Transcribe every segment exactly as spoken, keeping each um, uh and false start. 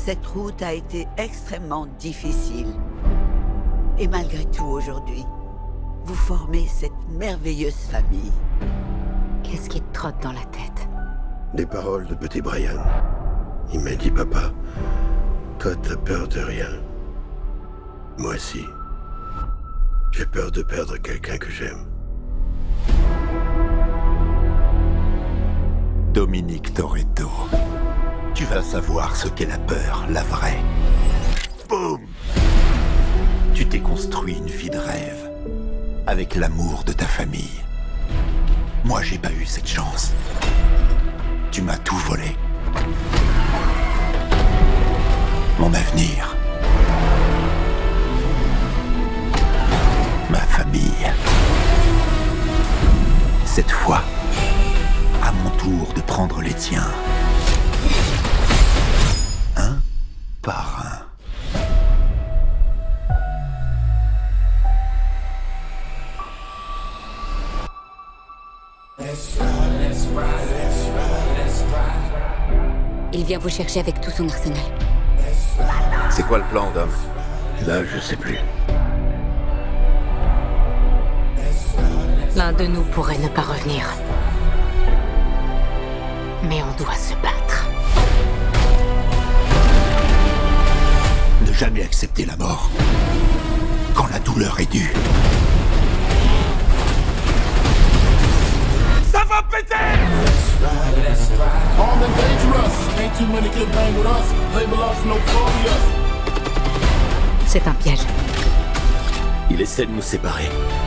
Cette route a été extrêmement difficile. Et malgré tout, aujourd'hui, vous formez cette merveilleuse famille. Qu'est-ce qui te trotte dans la tête? Des paroles de petit Brian. Il m'a dit, papa, toi t'as peur de rien. Moi aussi. J'ai peur de perdre quelqu'un que j'aime. Dominique Toretto. Tu vas savoir ce qu'est la peur, la vraie. Boum! Tu t'es construit une vie de rêve, avec l'amour de ta famille. Moi, j'ai pas eu cette chance. Tu m'as tout volé. Mon avenir. Ma famille. Cette fois, à mon tour de prendre les tiens. Un par un. Il vient vous chercher avec tout son arsenal. C'est quoi le plan, Dom? Là, je sais plus. L'un de nous pourrait ne pas revenir. Mais on doit se battre. Ne jamais accepter la mort quand la douleur est due. Ça va péter! C'est un piège. Il essaie de nous séparer.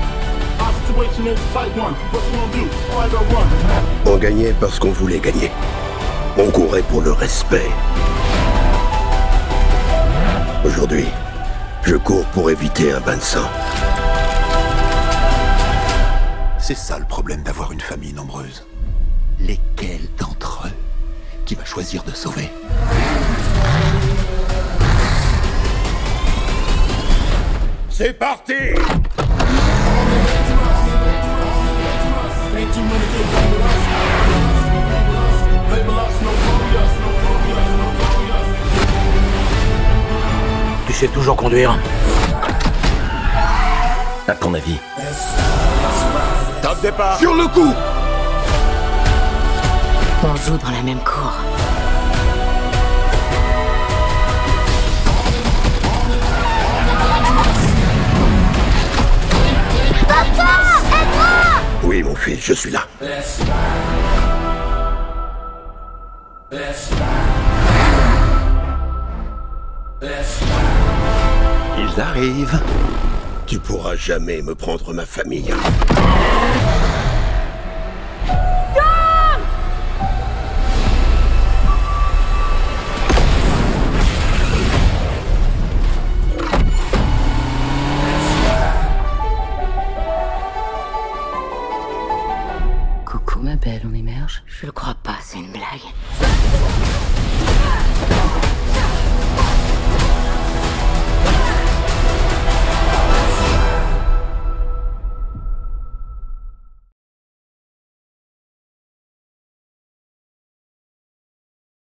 On gagnait parce qu'on voulait gagner. On courait pour le respect. Aujourd'hui, je cours pour éviter un bain de sang. C'est ça le problème d'avoir une famille nombreuse. Lesquels d'entre eux qui va choisir de sauver? C'est parti! Tu sais toujours conduire? À ton avis? Top départ! Sur le coup! On joue dans la même cour. Oui, mon fils, je suis là. Ils arrivent. Tu pourras jamais me prendre ma famille. Coucou ma belle, on émerge? Je le crois pas, c'est une blague.